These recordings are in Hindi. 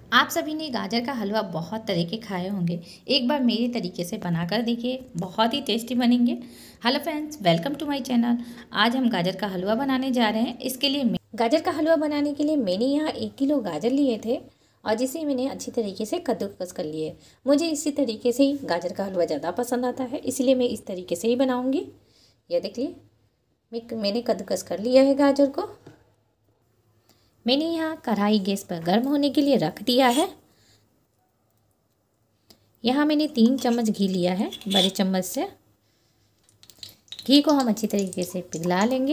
आप सभी ने गाजर का हलवा बहुत तरह के खाए होंगे। एक बार मेरे तरीके से बनाकर देखिए, बहुत ही टेस्टी बनेंगे। Hello friends, welcome to my channel. आज हम गाजर का हलवा बनाने जा रहे हैं। इसके लिए गाजर का हलवा बनाने के लिए मैंने यहाँ 1 किलो गाजर लिए थे और जिसे मैंने अच्छी तरीके से कद्दूकस कर लिए। मुझे इसी तरीके से ही गाजर का हलवा ज़्यादा पसंद आता है, इसलिए मैं इस तरीके से ही बनाऊँगी। यह देखिए, मैंने कद्दूकस कर लिया है गाजर को। मैंने यहाँ कढ़ाई गैस पर गर्म होने के लिए रख दिया है। यहाँ मैंने 3 चम्मच घी लिया है, बड़े चम्मच से। घी को हम अच्छी तरीके से पिघला लेंगे।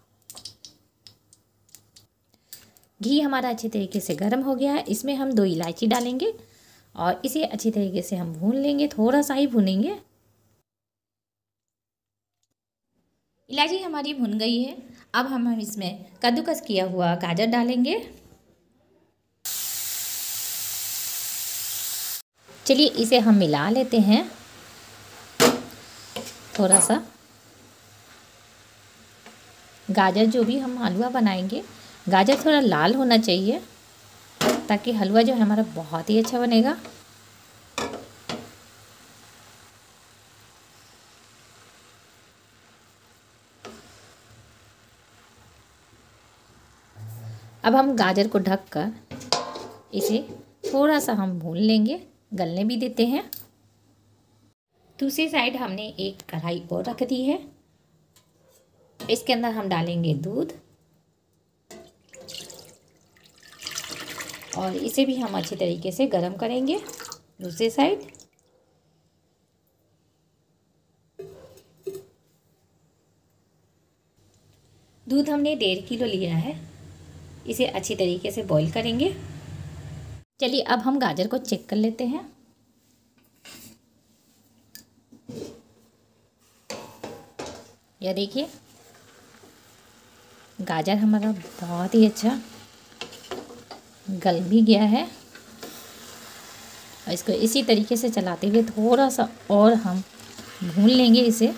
घी हमारा अच्छी तरीके से गर्म हो गया है। इसमें हम 2 इलायची डालेंगे और इसे अच्छी तरीके से हम भून लेंगे, थोड़ा सा ही भूनेंगे। इलायची हमारी भुन गई है। अब हम इसमें कद्दूकस किया हुआ गाजर डालेंगे। चलिए इसे हम मिला लेते हैं थोड़ा सा। गाजर जो भी हम हलवा बनाएंगे, गाजर थोड़ा लाल होना चाहिए ताकि हलवा जो है हमारा बहुत ही अच्छा बनेगा। अब हम गाजर को ढककर इसे थोड़ा सा हम भून लेंगे, गलने भी देते हैं। दूसरी साइड हमने एक कढ़ाई और रख दी है। इसके अंदर हम डालेंगे दूध और इसे भी हम अच्छी तरीके से गर्म करेंगे। दूसरी साइड दूध हमने 1.5 किलो लिया है। इसे अच्छी तरीके से बॉईल करेंगे। चलिए अब हम गाजर को चेक कर लेते हैं। यह देखिए, गाजर हमारा बहुत ही अच्छा गल भी गया है और इसको इसी तरीके से चलाते हुए थोड़ा सा और हम भून लेंगे इसे।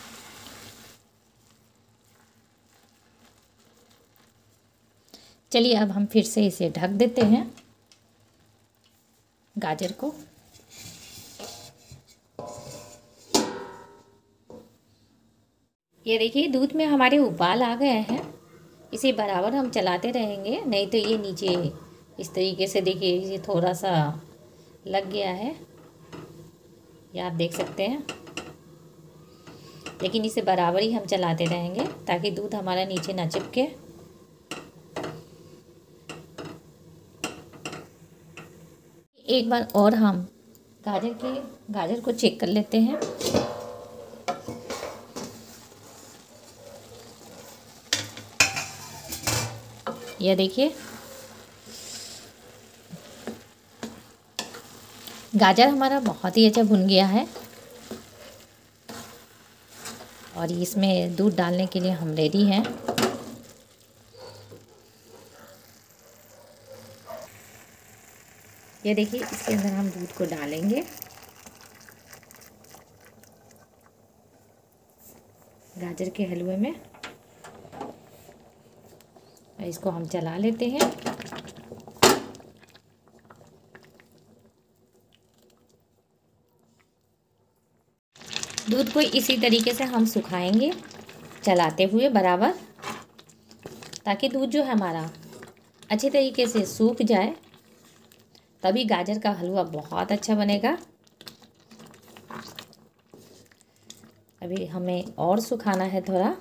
चलिए अब हम फिर से इसे ढक देते हैं गाजर को। ये देखिए, दूध में हमारे उबाल आ गए हैं। इसे बराबर हम चलाते रहेंगे, नहीं तो ये नीचे इस तरीके से देखिए ये थोड़ा सा लग गया है, ये आप देख सकते हैं। लेकिन इसे बराबर ही हम चलाते रहेंगे ताकि दूध हमारा नीचे ना चिपके। एक बार और हम गाजर को चेक कर लेते हैं। यह देखिए, गाजर हमारा बहुत ही अच्छा भुन गया है और इसमें दूध डालने के लिए हम रेडी हैं। ये देखिए, इसके अंदर हम दूध को डालेंगे। गाजर के हलवे में इसको हम चला लेते हैं। दूध को इसी तरीके से हम सुखाएंगे चलाते हुए बराबर, ताकि दूध जो है हमारा अच्छे तरीके से सूख जाए, तभी गाजर का हलवा बहुत अच्छा बनेगा। अभी हमें और सुखाना है थोड़ा।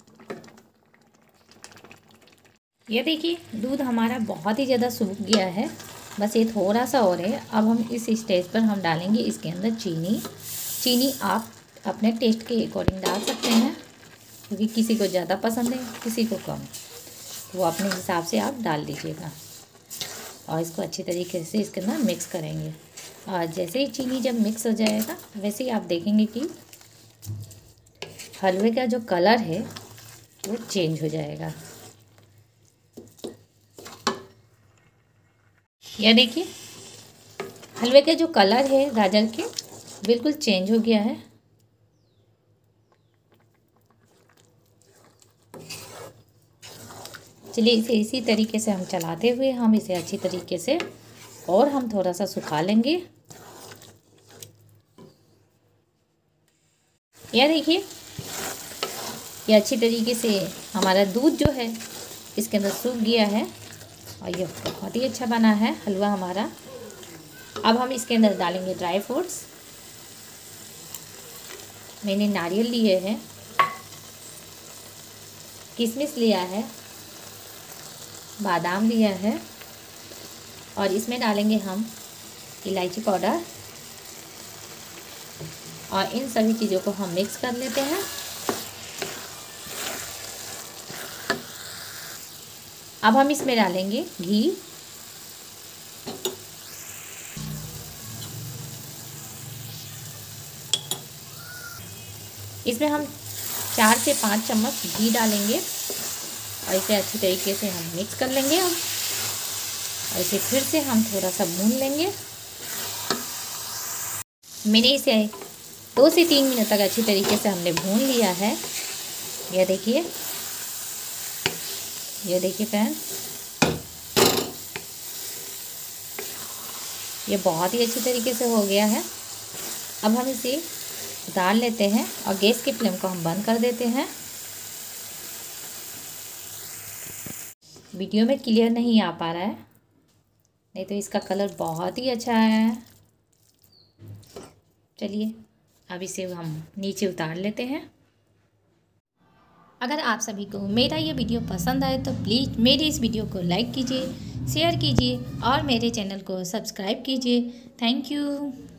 ये देखिए, दूध हमारा बहुत ही ज़्यादा सूख गया है, बस ये थोड़ा सा और है। अब हम इस स्टेज पर हम डालेंगे इसके अंदर चीनी आप अपने टेस्ट के अकॉर्डिंग डाल सकते हैं, क्योंकि किसी को ज़्यादा पसंद है, किसी को कम, तो वो अपने हिसाब से आप डाल दीजिएगा। और इसको अच्छी तरीके से इसके अंदर मिक्स करेंगे और जैसे ही चीनी जब मिक्स हो जाएगा, वैसे ही आप देखेंगे कि हलवे का जो कलर है वो चेंज हो जाएगा। यह देखिए, हलवे का जो कलर है गाजर के बिल्कुल चेंज हो गया है। चलिए इसे इसी तरीके से हम चलाते हुए हम इसे अच्छी तरीके से और हम थोड़ा सा सुखा लेंगे। यह देखिए, ये अच्छी तरीके से हमारा दूध जो है इसके अंदर सूख गया है और ये बहुत ही अच्छा बना है हलवा हमारा। अब हम इसके अंदर डालेंगे ड्राई फ्रूट्स। मैंने नारियल लिए हैं, किशमिश लिया है, बादाम लिया है और इसमें डालेंगे हम इलायची पाउडर और इन सभी चीज़ों को हम मिक्स कर लेते हैं। अब हम इसमें डालेंगे घी। इसमें हम 4 से 5 चम्मच घी डालेंगे और इसे अच्छी तरीके से हम मिक्स कर लेंगे और इसे फिर से हम थोड़ा सा भून लेंगे। मैंने इसे 2 से 3 मिनट तक अच्छी तरीके से हमने भून लिया है। यह देखिए, ये देखिए फ्रेंड्स, ये बहुत ही अच्छी तरीके से हो गया है। अब हम इसे उतार लेते हैं और गैस की फ्लेम को हम बंद कर देते हैं। वीडियो में क्लियर नहीं आ पा रहा है, नहीं तो इसका कलर बहुत ही अच्छा है। चलिए अब इसे हम नीचे उतार लेते हैं। अगर आप सभी को मेरा ये वीडियो पसंद आए तो प्लीज़ मेरे इस वीडियो को लाइक कीजिए, शेयर कीजिए और मेरे चैनल को सब्सक्राइब कीजिए। Thank you.